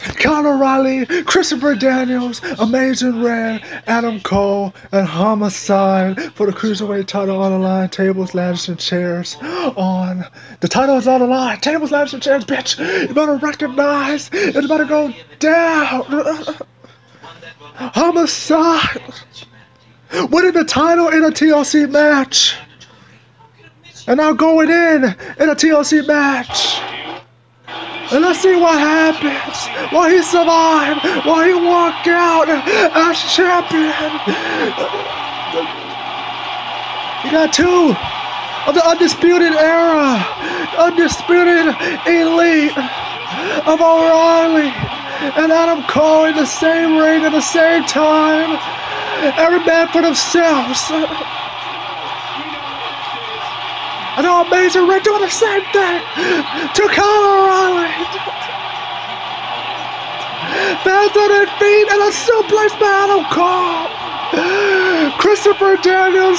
Conor O'Reilly, Christopher Daniels, Amazing Red, Adam Cole, and Homicide for the Cruiserweight title on the line. Tables, ladders, and chairs on. The title is on the line. Tables, ladders, and chairs, bitch. You better recognize. It's better go down. Homicide winning the title in a TLC match. And now going in a TLC match. And let's see what happens. Will he survive? Will he walk out as champion? You got two of the Undisputed Era, Undisputed Elite of O'Reilly and Adam Cole in the same ring at the same time. Every man for themselves. And all Amazing Red doing the same thing to Conor O'Reilly. Fans on their feet and a suplex by Adam Cole. Christopher Daniels'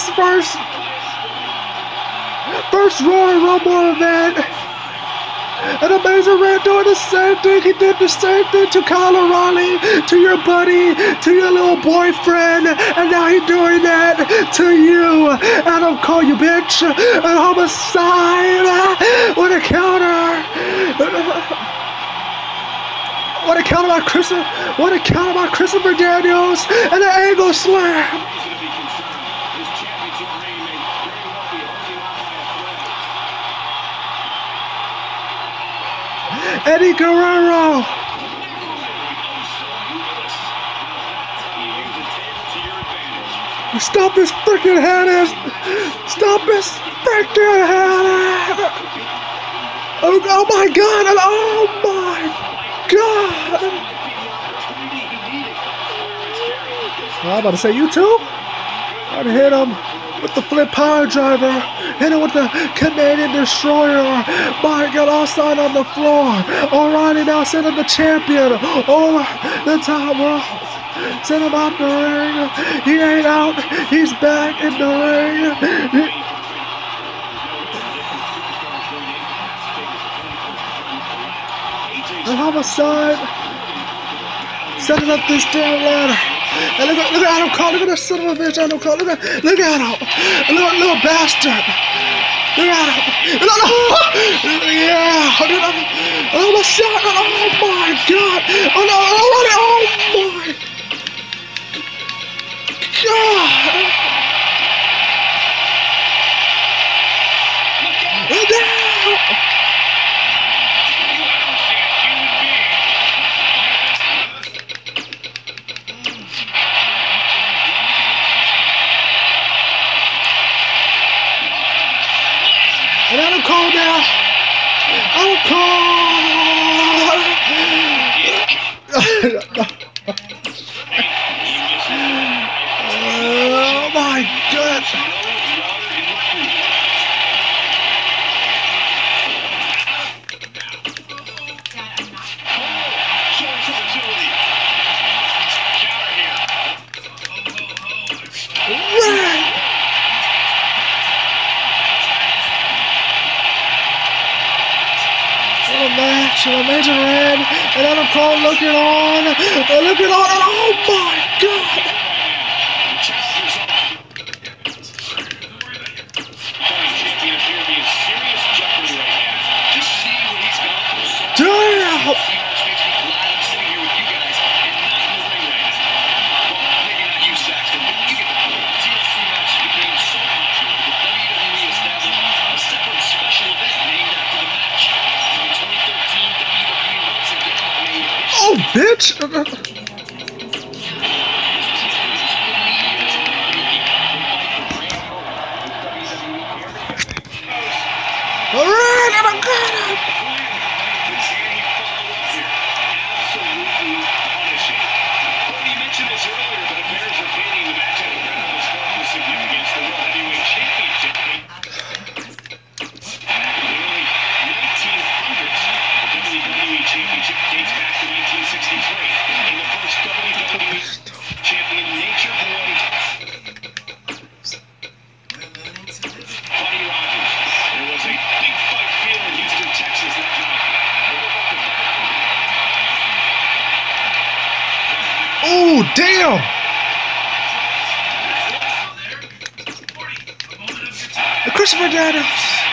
first Royal Rumble event. And Amazing Red doing the same thing. He did the same thing to Conor O'Reilly, to your buddy, to your little boyfriend, and now he's doing that to you. Adam Cole, you bitch. And Homicide with a counter. What a counter by Christopher Daniels and an angle slam. Eddie Guerrero. Stop his freaking head. Stop his freaking head. Oh my God. Oh my God. I'm about to say, you too? I'd hit him with the flip power driver. Hit him with the Canadian Destroyer. My God, all signed on the floor. O'Reilly now sent him the champion over the top rope. Send him out the ring. He ain't out. He's back in the ring. The Homicide setting up this damn ladder. And look at Adam Cole. Look at this son of a bitch, Adam Cole. Look at him. Little bastard. Look at him. Yeah. Oh my God. Oh my God. Oh no. Oh my God. Look out. And Adam Cole now. Adam Cole. Oh my God. Amazing Red and Adam Cole looking on, and oh my God! Damn! Oh, bitch! Alright, I'm a god! Championship dates back to 1963. In the damn! Christopher Daniels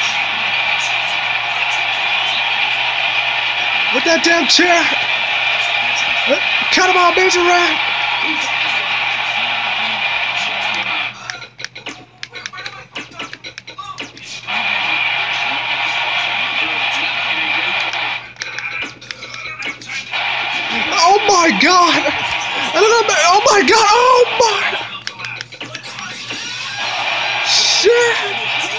with that damn chair. Cut him on, Major Rat. Oh my God! Oh my God! Oh my! Shit!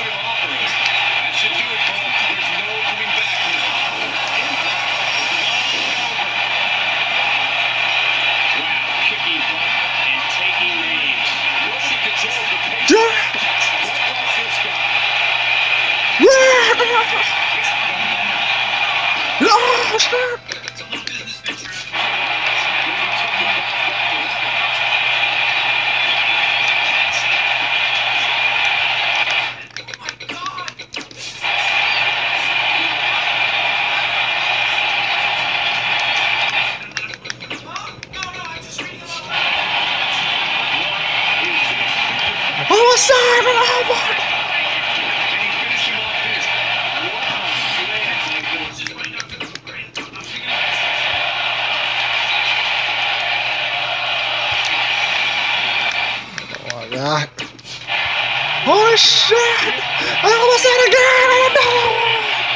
Oh, shit. Oh, Simon! Oh, my! God. Holy shit! I almost said it again!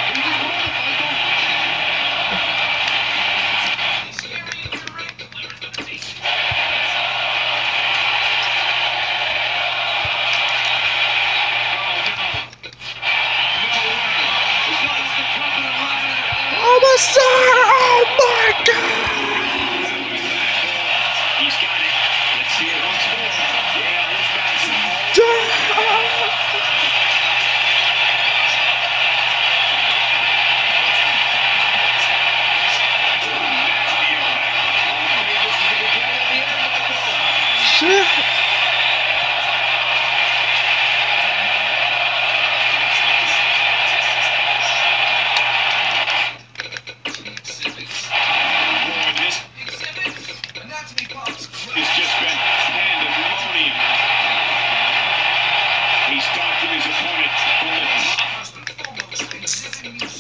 Almost said it! Oh my God! He's got it. Let's see it once more. Yeah, this guy's shit! It's just been pandemonium. He stopped his opponent from the turnbuckle.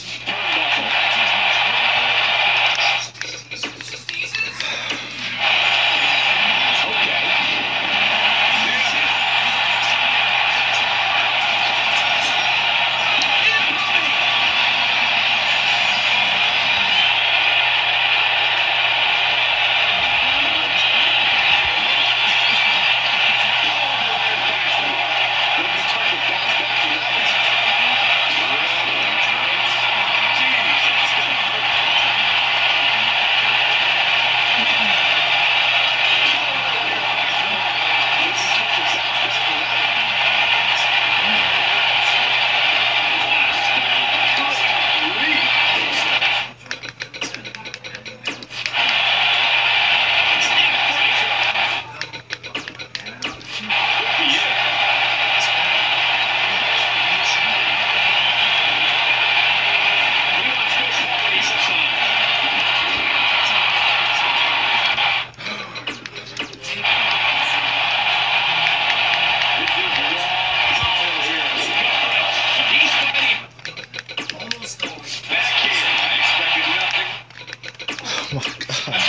Oh my God.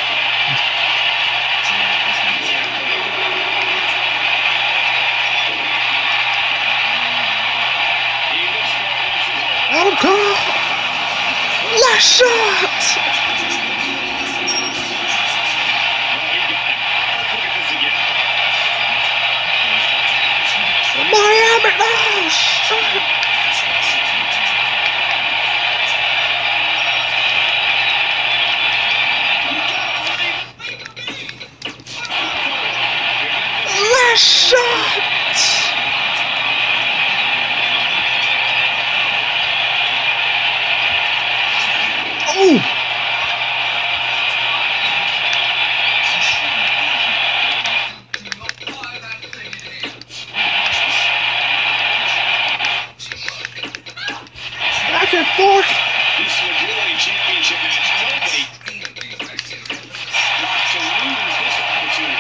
Adam Cole! Last shot! Miami! Oh, shit! Last shot! Oh! Back and forth! This is a Brewing Championship match. Nobody wants to lose this opportunity.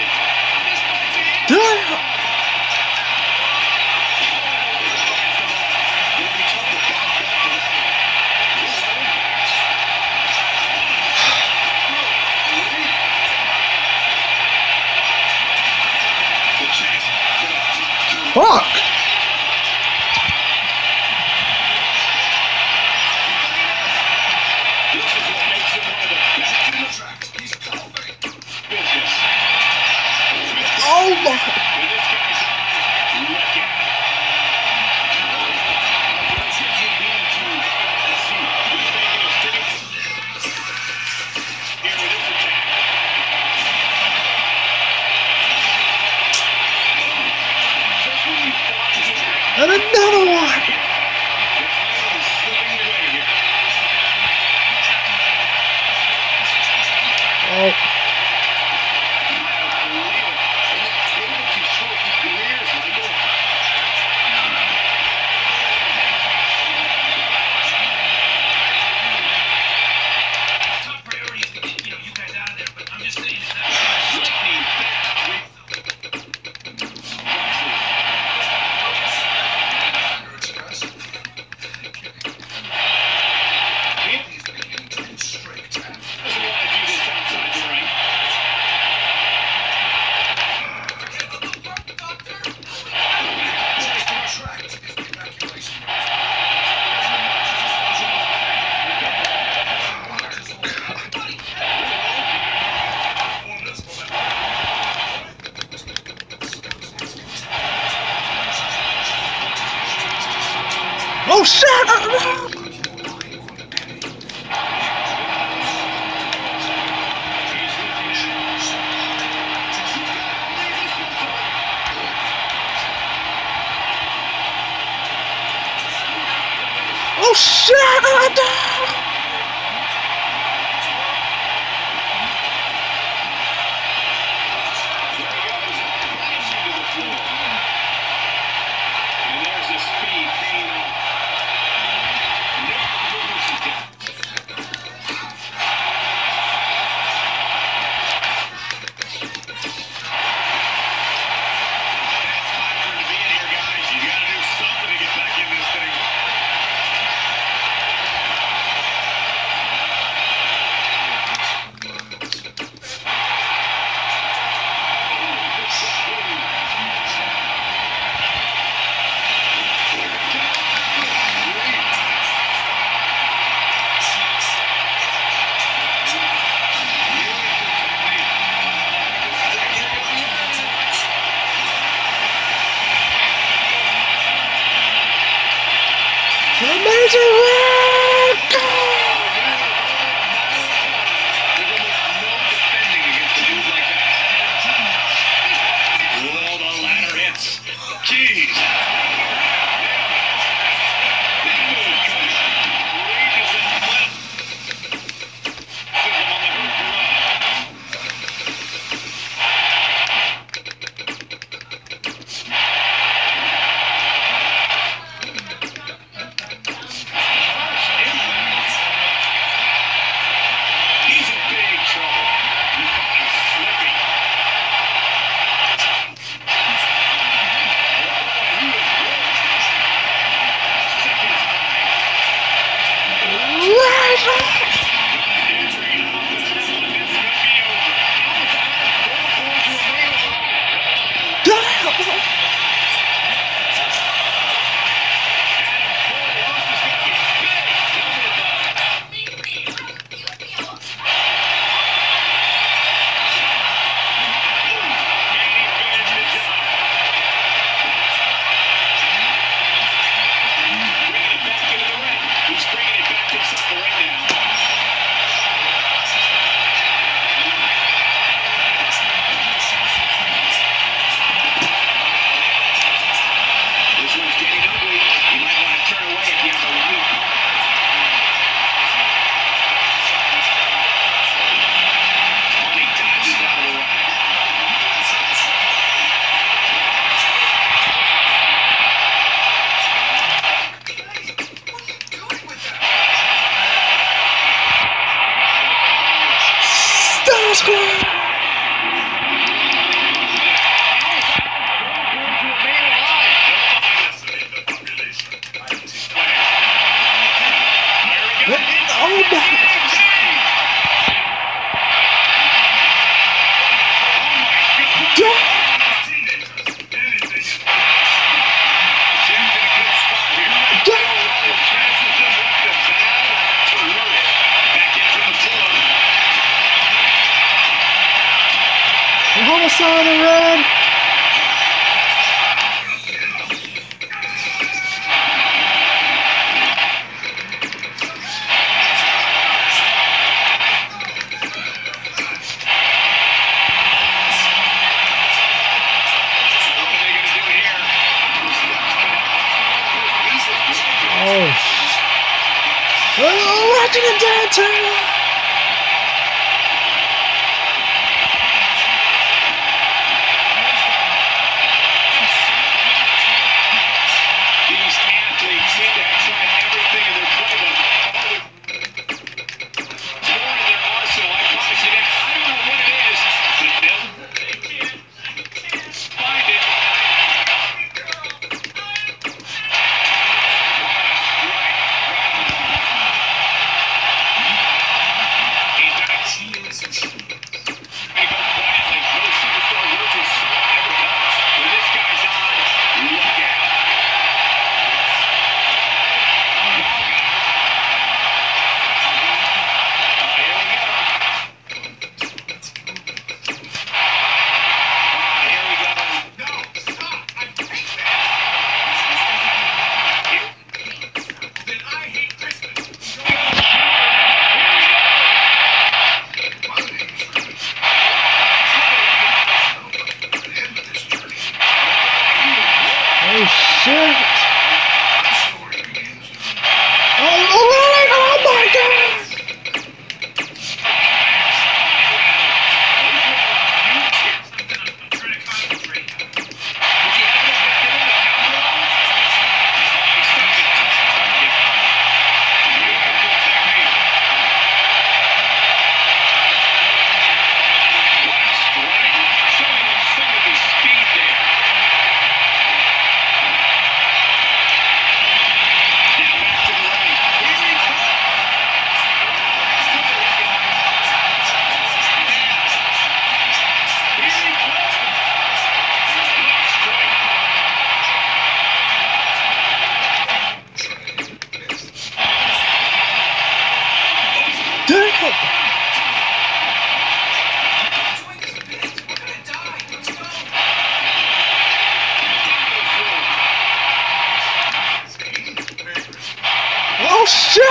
Fuck! This is what makes him one of the best in the business. Oh my! When this guy's on, look out. And another one! Oh. Oh shit! Oh shit! And there's the speed paying off. Amazing work! Well, the ladder hits. Jeez. He's in big trouble. He caught him slipping. He's bringing it back to himself right now. This one's getting ugly. You might want to turn away if you have a weak heart. Money dodges out of the way. Stars Club! Oh my! almost on the run. Oh, watching him downtown. These athletes seem to have tried everything in their playbook. More in their arsenal, I promise you that. I don't know what it is, but they can't find it. Oh shit! Oh my god! Oh shit!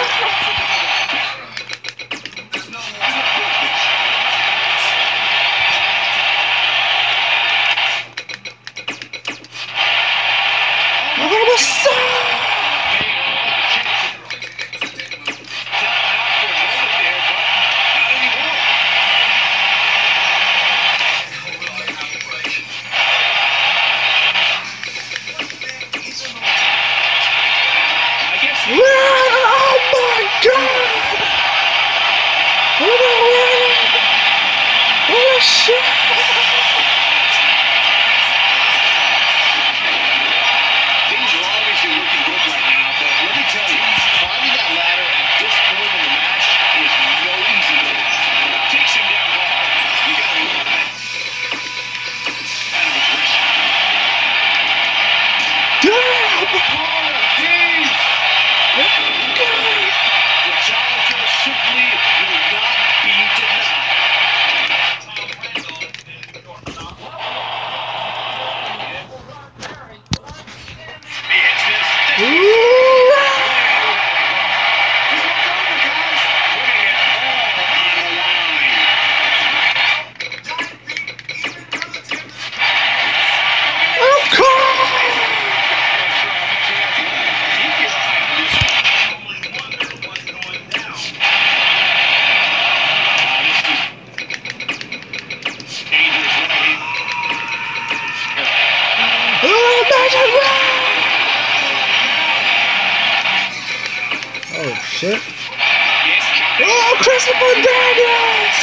Oh shit. Oh, Christopher Daniels!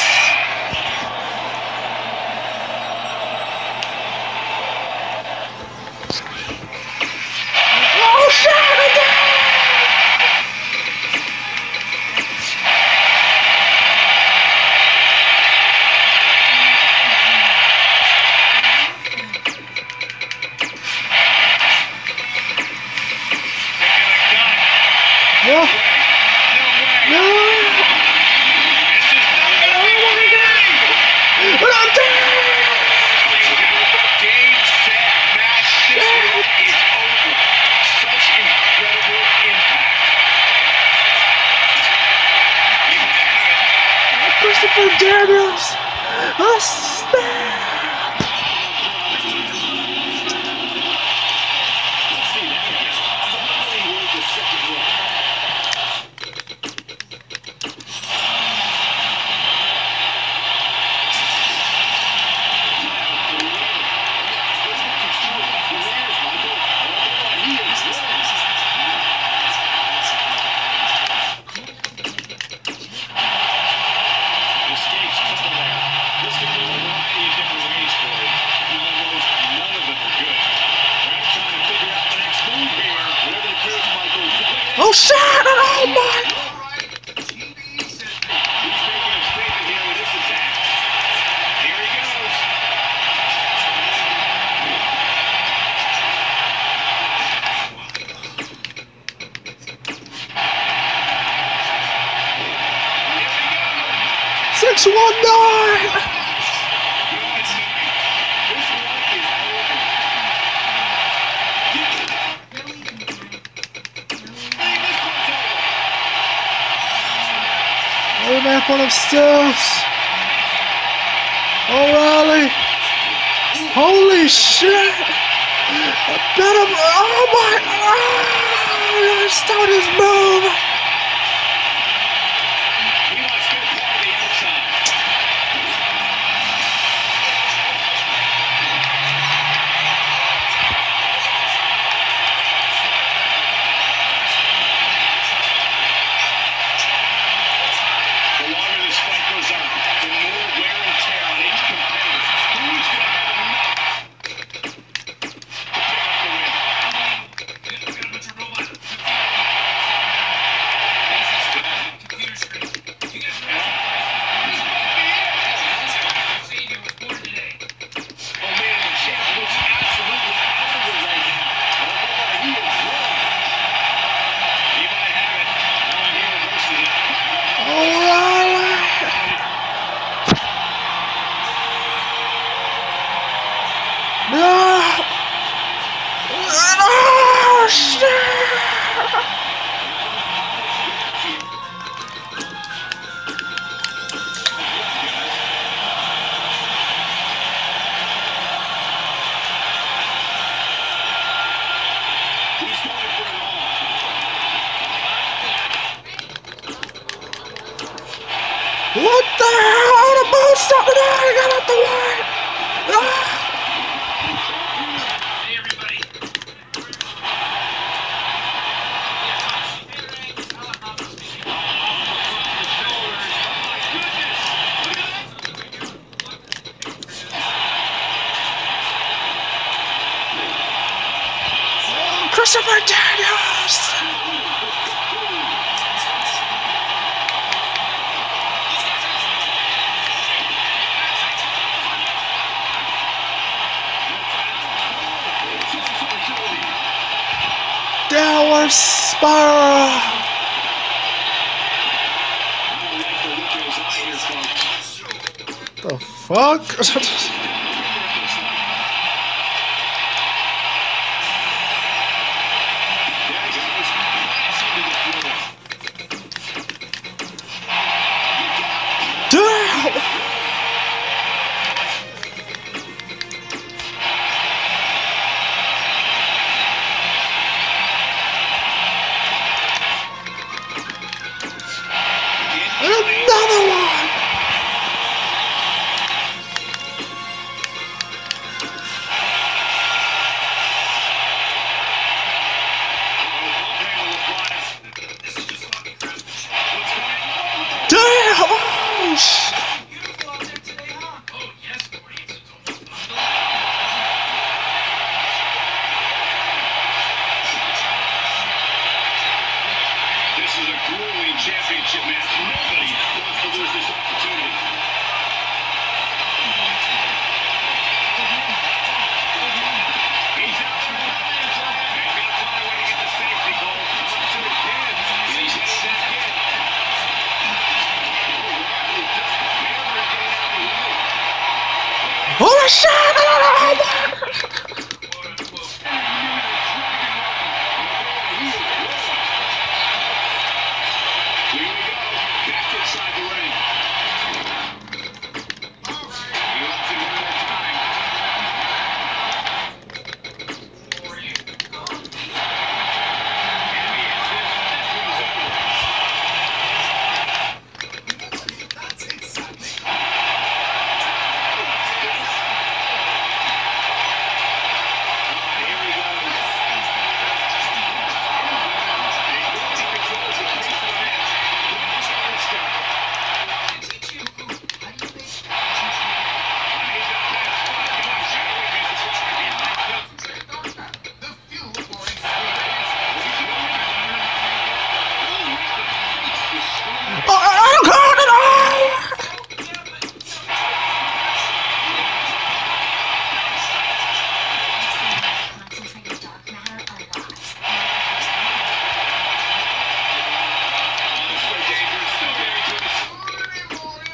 Oh shit! No. No. Oh my Christopher Daniels. A snap. Oh shit! Oh my! Six 619. Oh, man, full of steps. O'Reilly. Holy shit. Better. Oh my. Oh, start his move. What the hell? The ball stopped it out. He got out the way. Hey, everybody. Christopher Daniels. Downward spiral. The fuck? Another one! Damn! Oh, shit! This is a grueling championship match. Nobody wants to lose this opportunity. He's out there. He's got to find a way to get the safety goal. I'm sure he can. He's headed back in. Holy shit!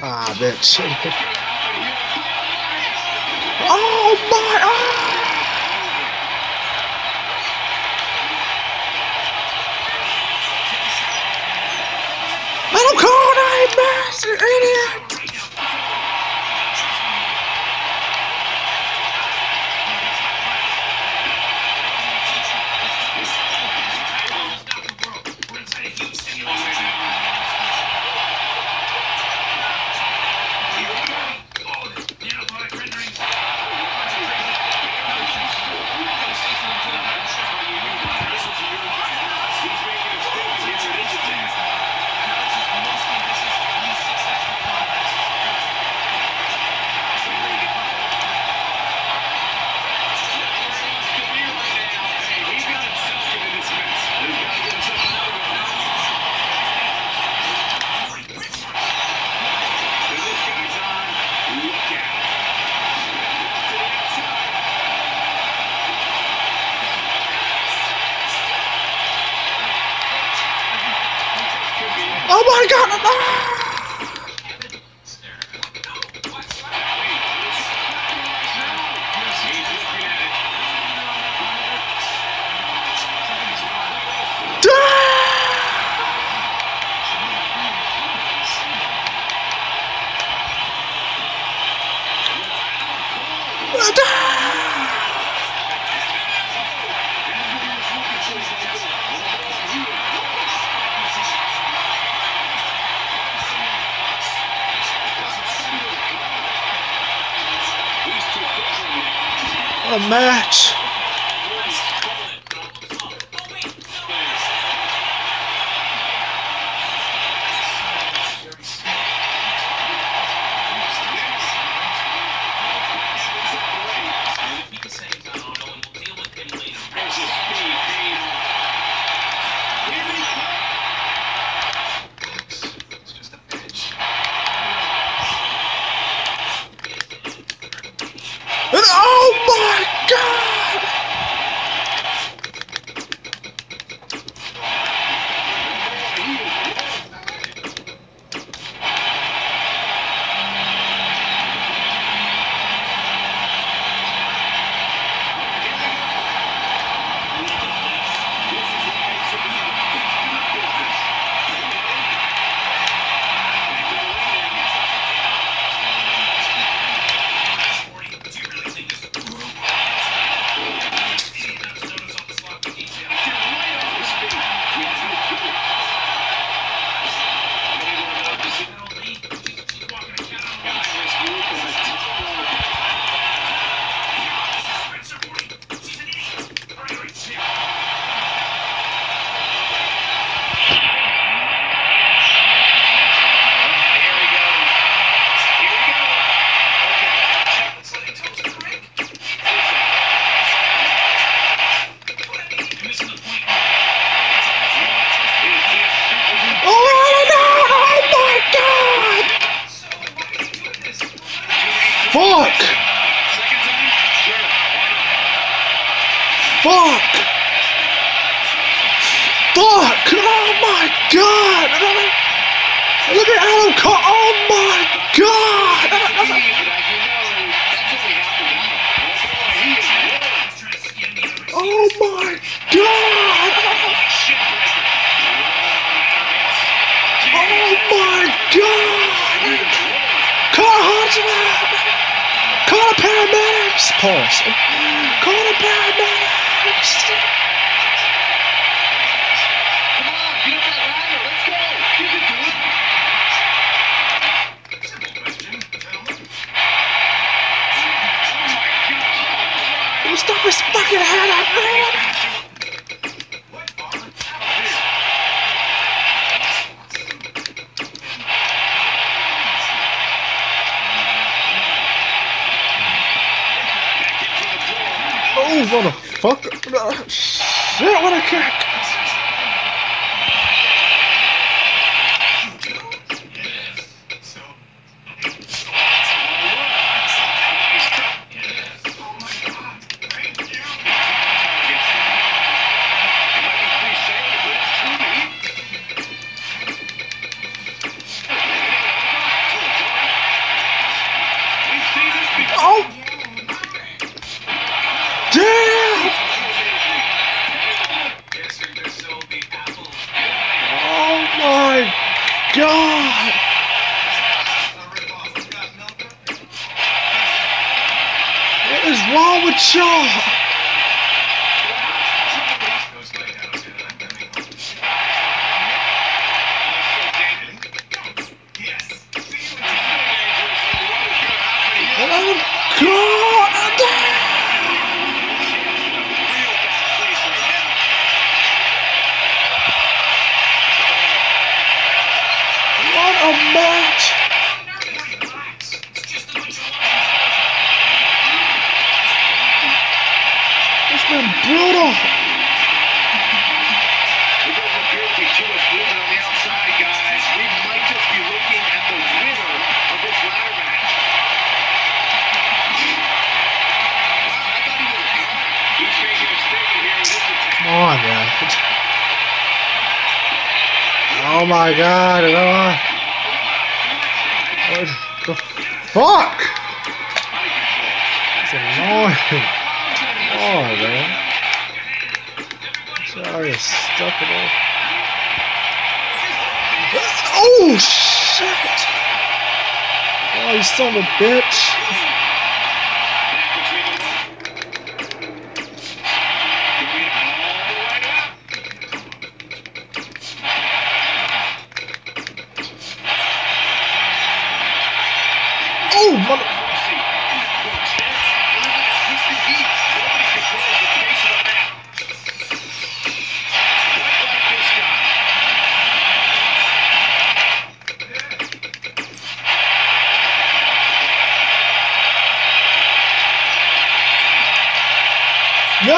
Ah, bitch. Oh my! Adam Cole, you bastard idiot! Oh my god! What a match! Oh my god! Fuck! Fuck! Fuck! Oh my god! Look at Adam Cole! Oh my god! Oh my god! Oh my god! Call a hospital! Call the paramedics! Pause. Call the paramedics! Come on, get up that ladder. Let's go. You can do it. Simple question, gentlemen. Oh my God! Stop his fucking head up, man! What are the Oh, motherfucker! Shit, what a kick! Good shot. What a match! It's been brutal. It doesn't appear to be too much movement on the outside, guys. We might just be looking at the winner of this ladder match. I thought he was gone. He's making a statement here with this attack. Come on, man. Oh my God! What the fuck? It's annoying. Oh man. Sorry, stuck it off. Oh shit! Oh, you son of a bitch! Oh, mother! No!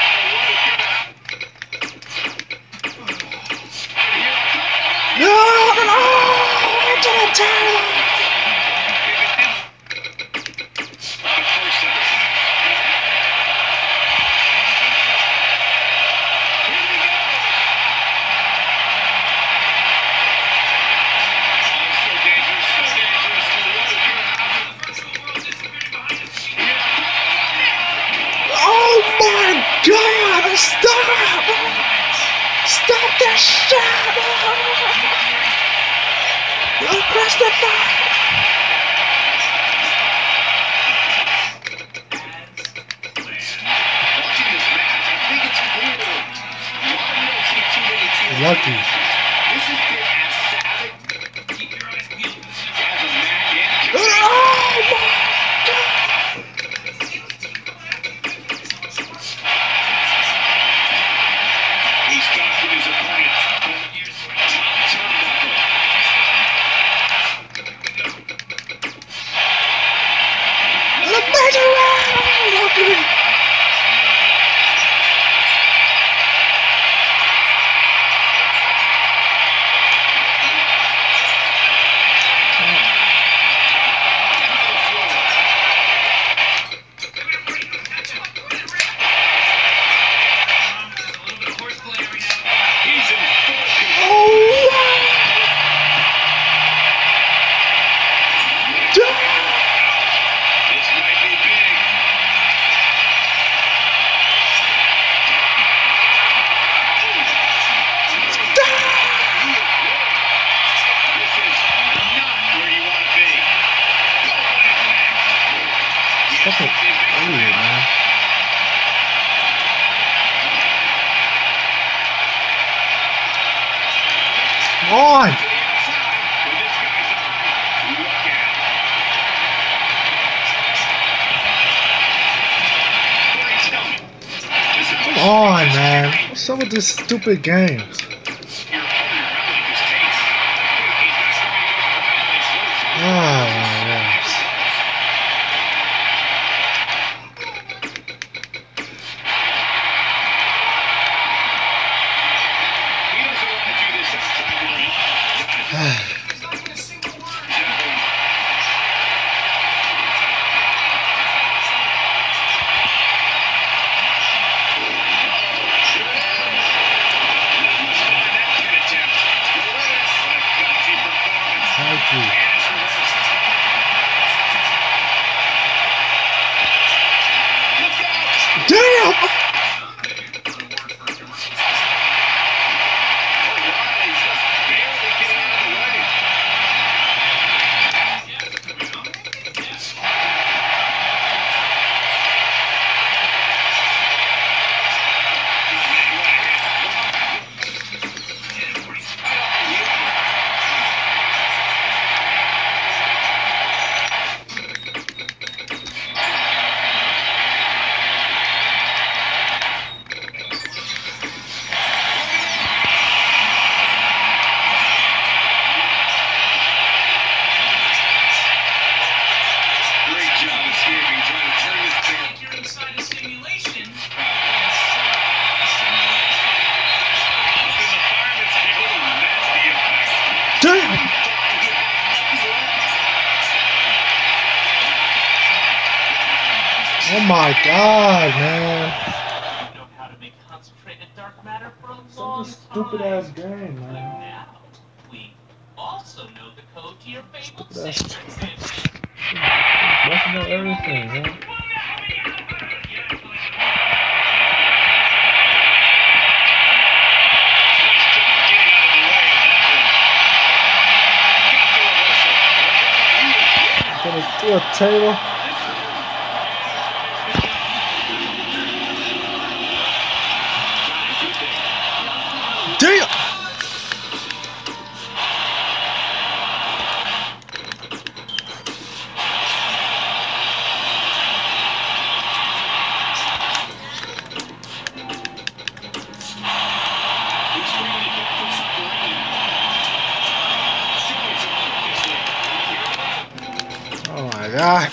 God, stop! Stop that shit! Christopher! Lucky. Fucking idiot, man. Come on! Come on, man. What's up with this stupid game? Oh, my gosh. Damn! Oh my God, man. know how to make concentrated dark matter for a Some long stupid time. ass game, man. Now, we also know the code to your favorite Stupid ass. sandwich. Messing up everything, man. Gonna do a table. Damn! Oh my God.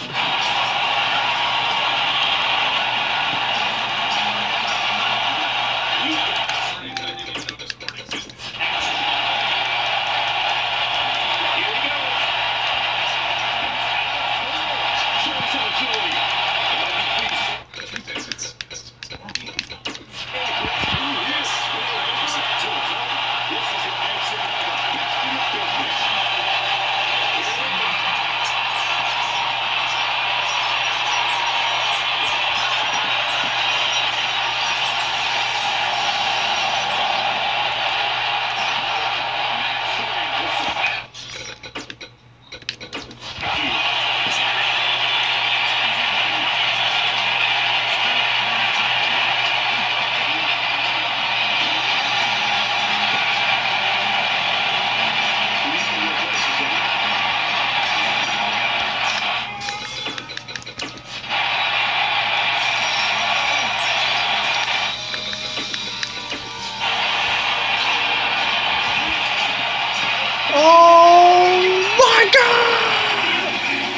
Oh my God!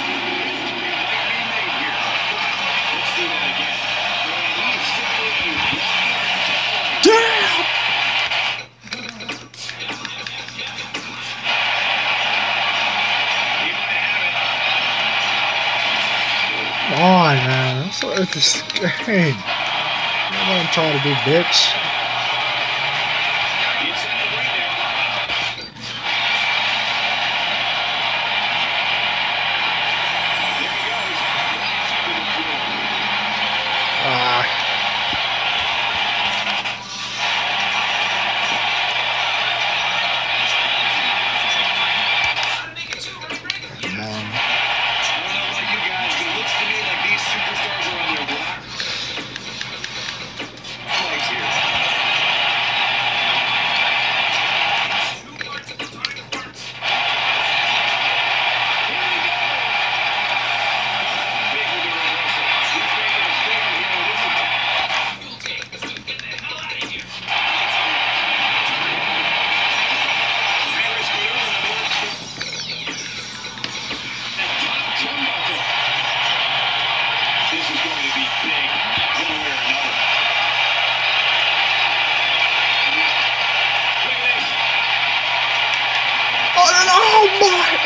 Damn! Come on, man. That's what this game. You know what I'm trying to do, bitch. Oh my!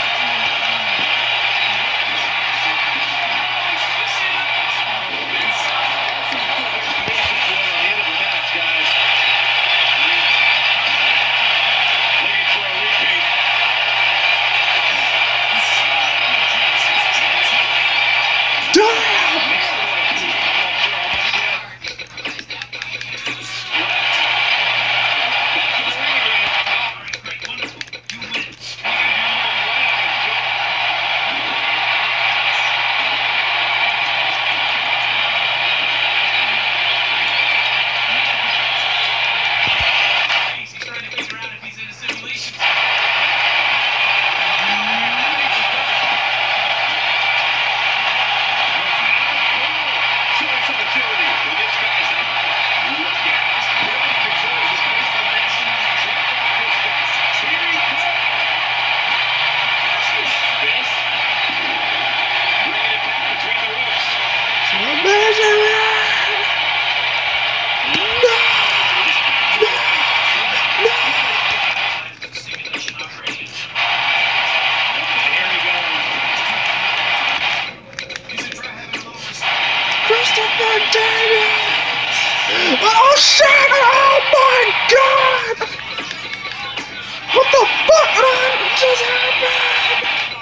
Daniels! Oh shit! Oh my god! What the fuck just happened?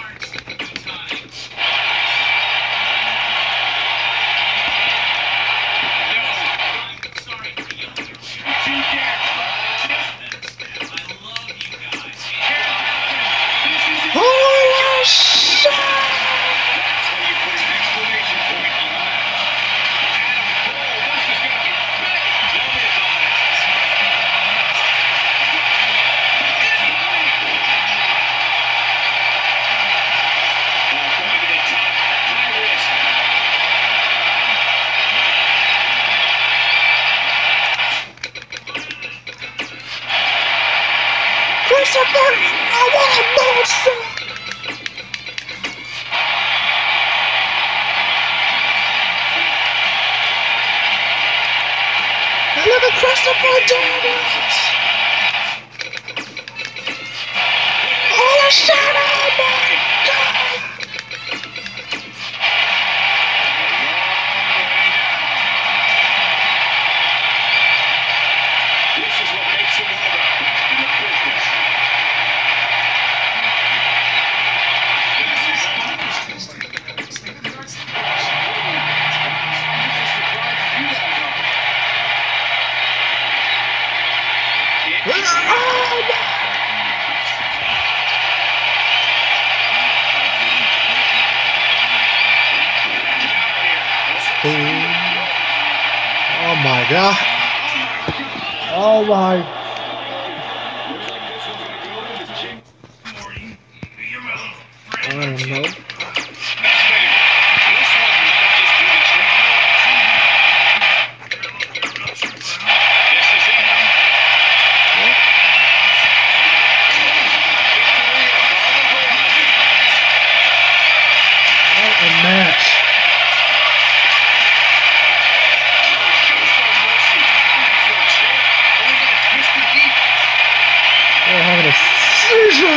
Holy shit! Christopher, I want a monster! Hey, look at Christopher Daniels! Holy shit, oh my god! This is what makes him one of the best in the business. Oh my god. Oh my. I don't know. What a match. They're having a seizure.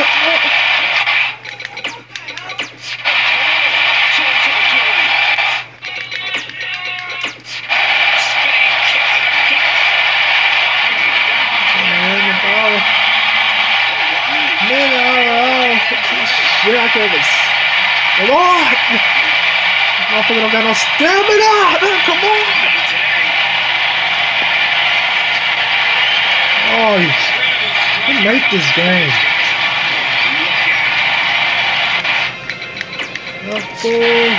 Come on! Motherfucker don't got no stamina! Come on! Oh, he made this game. Fool.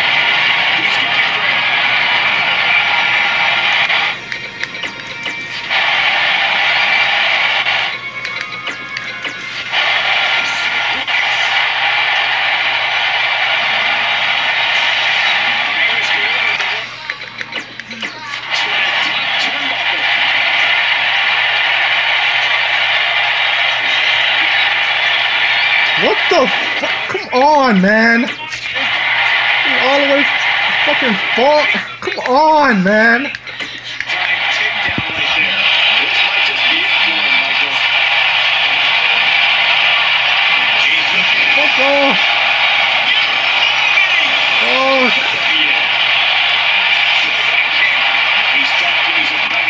What the fuck? Come on, man. All the way fucking far. Come on, man. Fuck off. Oh.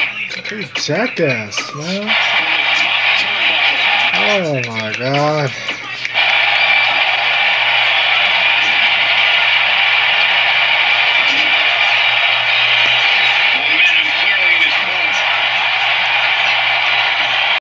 You jackass, man. Oh my god.